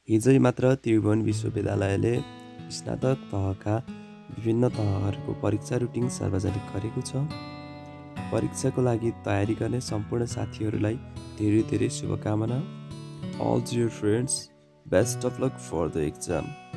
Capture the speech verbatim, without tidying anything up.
हिजै मात्र त्रिभुवन विश्वविद्यालयले स्नातक तहका विभिन्न तहहरूको परीक्षा रुटिन सार्वजनिक गरेको छ। परीक्षाको लागि तयारी गर्ने सम्पूर्ण साथीहरूलाई धेरै धेरै शुभकामना। All dear friends, best of luck for the exam.